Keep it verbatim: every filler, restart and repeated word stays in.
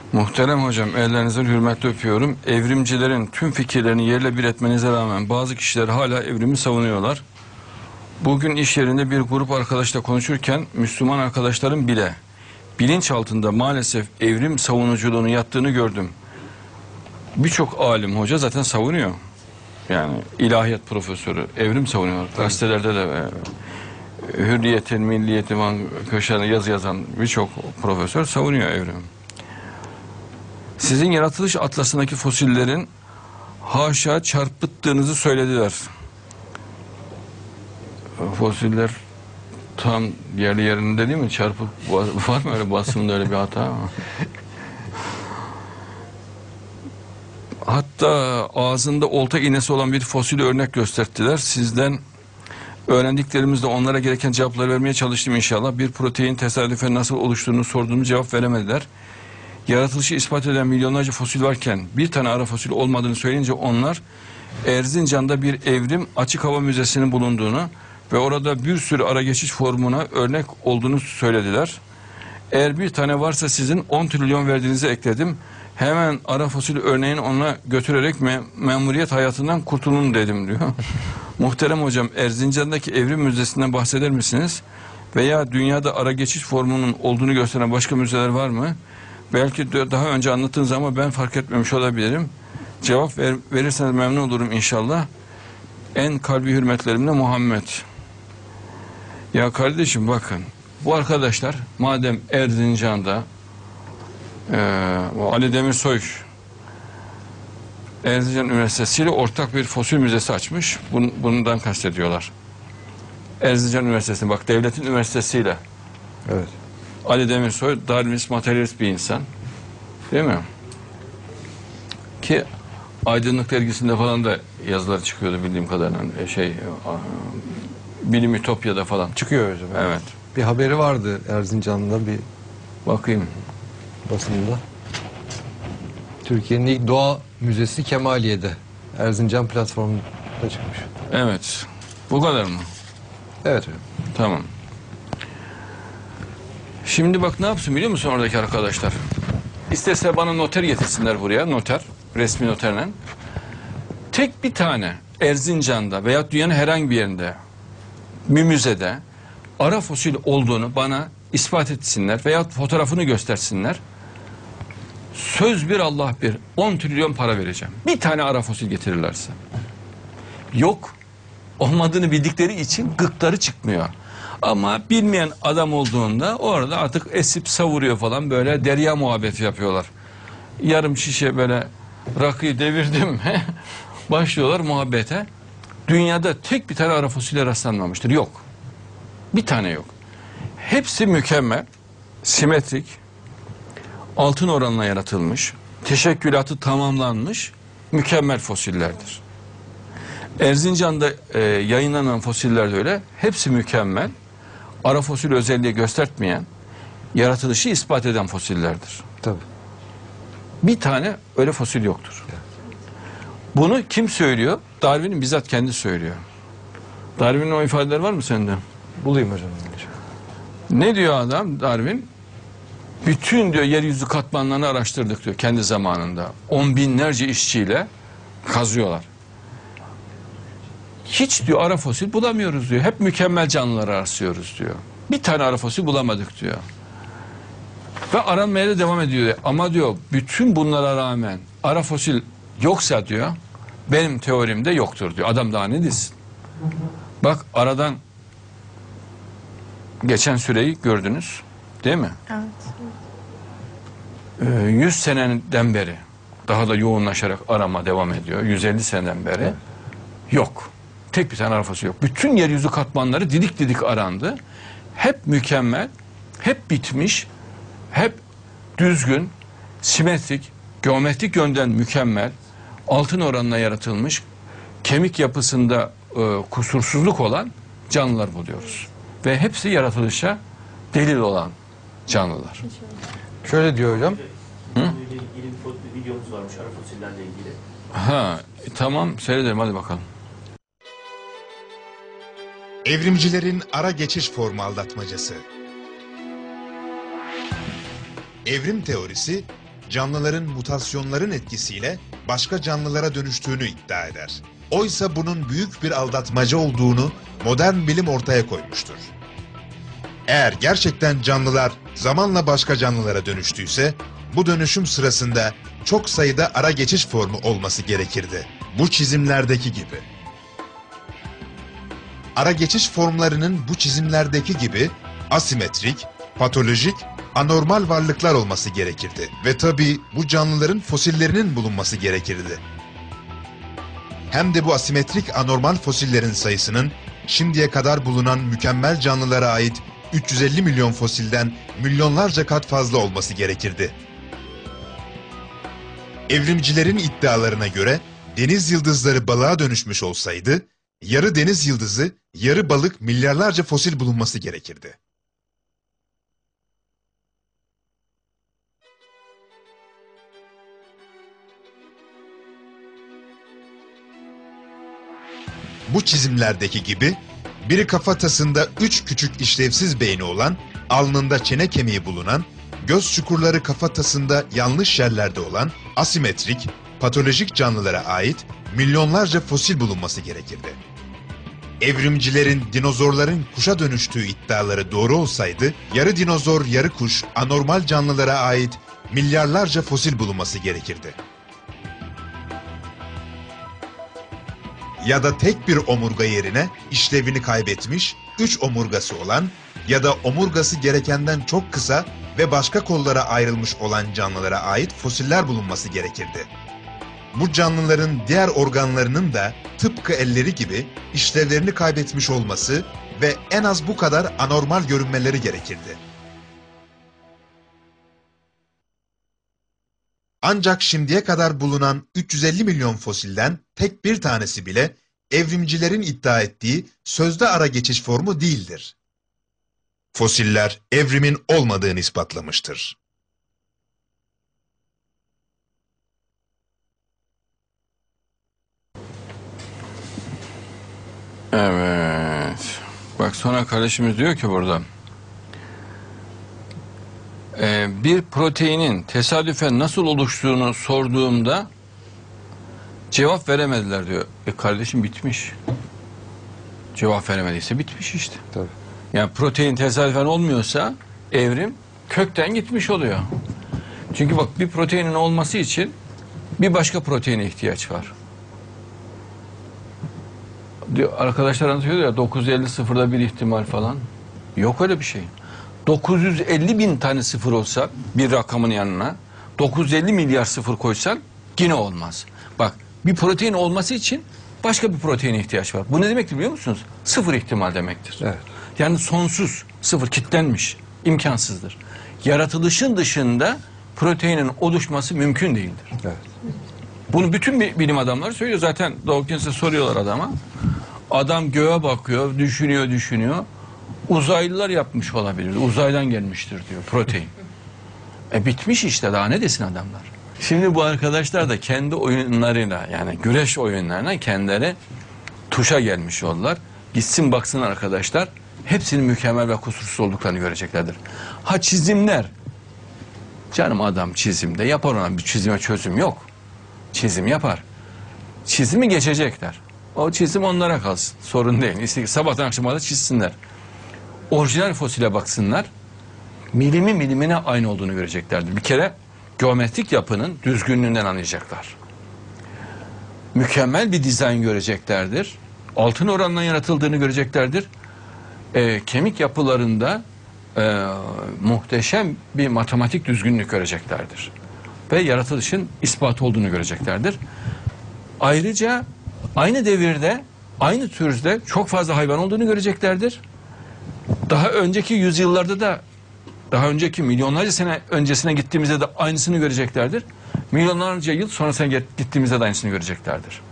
Muhterem hocam, ellerinizden hürmetle öpüyorum. Evrimcilerin tüm fikirlerini yerle bir etmenize rağmen bazı kişiler hala evrimi savunuyorlar. Bugün iş yerinde bir grup arkadaşla konuşurken Müslüman arkadaşların bile bilinç altında maalesef evrim savunuculuğunu yattığını gördüm. Birçok alim hoca zaten savunuyor. Yani ilahiyat profesörü evrim savunuyor. Gazetelerde de e, Hürriyet'in, Milliyet'in köşelerine yazı yazan birçok profesör savunuyor evrim. Sizin yaratılış atlasındaki fosillerin haşa çarpıttığınızı söylediler. Fosiller tam yerli yerinde değil mi? Çarpık var mı öyle basımda öyle bir hata? Hatta ağzında olta iğnesi olan bir fosil örnek gösterdiler. Sizden öğrendiklerimizle onlara gereken cevapları vermeye çalıştım inşallah. Bir protein tesadüfen nasıl oluştuğunu sorduğum cevap veremediler. Yaratılışı ispat eden milyonlarca fosil varken bir tane ara fosil olmadığını söyleyince onlar Erzincan'da bir evrim açık hava müzesinin bulunduğunu ve orada bir sürü ara geçiş formuna örnek olduğunu söylediler. Eğer bir tane varsa sizin on trilyon verdiğinizi ekledim. Hemen ara fosil örneğini ona götürerek me memuriyet hayatından kurtulun dedim diyor. Muhterem hocam, Erzincan'daki evrim müzesinden bahseder misiniz? Veya dünyada ara geçiş formunun olduğunu gösteren başka müzeler var mı? Belki daha önce anlattığınız ama ben fark etmemiş olabilirim. Cevap ver, verirseniz memnun olurum inşallah. En kalbi hürmetlerimle Muhammed. Ya kardeşim bakın, bu arkadaşlar madem Erzincan'da e, Ali Demirsoy Erzincan Üniversitesi ile ortak bir fosil müzesi açmış. Bun, bundan kastediyorlar. Erzincan Üniversitesi, bak devletin üniversitesiyle. Evet. Ali Demirsoy Darwinist, materyalist bir insan. Değil mi? Ki Aydınlık Dergisi'nde falan da yazılar çıkıyordu bildiğim kadarıyla. Şey, Bilim Ütopya'da falan. Çıkıyor hocam. Evet. Bir haberi vardı Erzincan'da bir Bakayım. basında. Türkiye'nin ilk doğa müzesi Kemaliye'de. Erzincan platformunda çıkmış. Evet. Bu kadar mı? Evet hocam. Tamam. Şimdi bak ne yapsın biliyor musun oradaki arkadaşlar? İsterse bana noter getirsinler buraya, noter, resmi noterle. Tek bir tane Erzincan'da veya dünyanın herhangi bir yerinde, bir müzede ara fosil olduğunu bana ispat etsinler veya fotoğrafını göstersinler. Söz bir Allah bir, on trilyon para vereceğim. Bir tane ara fosil getirirlerse. Yok, olmadığını bildikleri için gıkları çıkmıyor. Ama bilmeyen adam olduğunda orada artık esip savuruyor falan, böyle derya muhabbeti yapıyorlar. Yarım şişe böyle rakıyı devirdim başlıyorlar muhabbete. Dünyada tek bir tane ara fosile rastlanmamıştır. Yok. Bir tane yok. Hepsi mükemmel, simetrik, altın oranına yaratılmış, teşekkülatı tamamlanmış mükemmel fosillerdir. Erzincan'da e, yayınlanan fosiller de öyle. Hepsi mükemmel. Ara fosil özelliği göstermeyen, yaratılışı ispat eden fosillerdir. Tabii. Bir tane öyle fosil yoktur. Bunu kim söylüyor? Darwin'in bizzat kendi söylüyor. Darwin'in o ifadeler var mı sende? Bulayım hocam. Ne diyor adam Darwin? Bütün diyor yeryüzü katmanlarını araştırdık diyor kendi zamanında. On binlerce işçiyle kazıyorlar. Hiç diyor ara fosil bulamıyoruz diyor. Hep mükemmel canlıları arıyoruz diyor. Bir tane ara fosil bulamadık diyor. Ve aranmaya da devam ediyor. Ama diyor bütün bunlara rağmen ara fosil yoksa diyor benim teorimde yoktur diyor. Adam daha ne desin? Bak aradan geçen süreyi gördünüz değil mi? Evet. Ee, yüz seneden beri daha da yoğunlaşarak arama devam ediyor. yüz elli seneden beri evet. Yok. Tek bir tane ara fosil yok. Bütün yeryüzü katmanları didik didik arandı. Hep mükemmel, hep bitmiş, hep düzgün, simetrik, geometrik yönden mükemmel, altın oranına yaratılmış, kemik yapısında e, kusursuzluk olan canlılar buluyoruz. Ve hepsi yaratılışa delil olan canlılar. Şöyle diyor hocam. Hı? ilgili bir videomuz varmış ara fosillerle ilgili. Ha, tamam seyredelim hadi bakalım. Evrimcilerin ara geçiş formu aldatmacası. Evrim teorisi, canlıların mutasyonların etkisiyle başka canlılara dönüştüğünü iddia eder. Oysa bunun büyük bir aldatmaca olduğunu modern bilim ortaya koymuştur. Eğer gerçekten canlılar zamanla başka canlılara dönüştüyse, bu dönüşüm sırasında çok sayıda ara geçiş formu olması gerekirdi. Bu çizimlerdeki gibi. Ara geçiş formlarının bu çizimlerdeki gibi asimetrik, patolojik, anormal varlıklar olması gerekirdi. Ve tabii bu canlıların fosillerinin bulunması gerekirdi. Hem de bu asimetrik anormal fosillerin sayısının şimdiye kadar bulunan mükemmel canlılara ait üç yüz elli milyon fosilden milyonlarca kat fazla olması gerekirdi. Evrimcilerin iddialarına göre deniz yıldızları balığa dönüşmüş olsaydı, yarı deniz yıldızı, yarı balık milyarlarca fosil bulunması gerekirdi. Bu çizimlerdeki gibi, biri kafatasında üç küçük işlevsiz beyni olan, alnında çene kemiği bulunan, göz çukurları kafatasında yanlış yerlerde olan, asimetrik, patolojik canlılara ait milyonlarca fosil bulunması gerekirdi. Evrimcilerin dinozorların kuşa dönüştüğü iddiaları doğru olsaydı, yarı dinozor, yarı kuş, anormal canlılara ait milyarlarca fosil bulunması gerekirdi. Ya da tek bir omurga yerine işlevini kaybetmiş, üç omurgası olan ya da omurgası gerekenden çok kısa ve başka kollara ayrılmış olan canlılara ait fosiller bulunması gerekirdi. Bu canlıların diğer organlarının da tıpkı elleri gibi işlevlerini kaybetmiş olması ve en az bu kadar anormal görünmeleri gerekirdi. Ancak şimdiye kadar bulunan üç yüz elli milyon fosilden tek bir tanesi bile evrimcilerin iddia ettiği sözde ara geçiş formu değildir. Fosiller evrimin olmadığını ispatlamıştır. Evet. Bak sonra kardeşimiz diyor ki burada. Ee, bir proteinin tesadüfen nasıl oluştuğunu sorduğumda cevap veremediler diyor. E kardeşim bitmiş. Cevap veremediyse bitmiş işte. Tabii. Yani protein tesadüfen olmuyorsa evrim kökten gitmiş oluyor. Çünkü bak bir proteinin olması için bir başka proteine ihtiyaç var. Diyor, arkadaşlar anlatıyor ya dokuz yüz elli sıfırda bir ihtimal falan. Yok öyle bir şey. dokuz yüz elli bin tane sıfır olsa bir rakamın yanına dokuz yüz elli milyar sıfır koysan yine olmaz. Bak bir protein olması için başka bir proteine ihtiyaç var. Bu ne demektir biliyor musunuz? Sıfır ihtimal demektir. Evet. Yani sonsuz, sıfır kitlenmiş, imkansızdır. Yaratılışın dışında proteinin oluşması mümkün değildir. Evet. Bunu bütün bilim adamları söylüyor. Zaten Dawkins'e soruyorlar adama. Adam göğe bakıyor, düşünüyor, düşünüyor. Uzaylılar yapmış olabilir. Uzaydan gelmiştir diyor protein. E bitmiş işte, daha ne desin adamlar. Şimdi bu arkadaşlar da kendi oyunlarıyla, yani güreş oyunlarına kendileri tuşa gelmiş oldular. Gitsin baksın arkadaşlar. Hepsinin mükemmel ve kusursuz olduklarını göreceklerdir. Ha çizimler. Canım adam çizimde yapar, ona bir çizime çözüm yok. Çizim yapar. Çizimi geçecekler. O çizim onlara kalsın. Sorun değil. İşte sabahtan akşama da çizsinler. Orijinal fosile baksınlar. Milimi milimine aynı olduğunu göreceklerdir. Bir kere geometrik yapının düzgünlüğünden anlayacaklar. Mükemmel bir dizayn göreceklerdir. Altın oranla yaratıldığını göreceklerdir. E, kemik yapılarında e, muhteşem bir matematik düzgünlük göreceklerdir. Ve yaratılışın ispatı olduğunu göreceklerdir. Ayrıca aynı devirde, aynı türde çok fazla hayvan olduğunu göreceklerdir. Daha önceki yüzyıllarda da, daha önceki milyonlarca sene öncesine gittiğimizde de aynısını göreceklerdir. Milyonlarca yıl sonrasına gittiğimizde de aynısını göreceklerdir.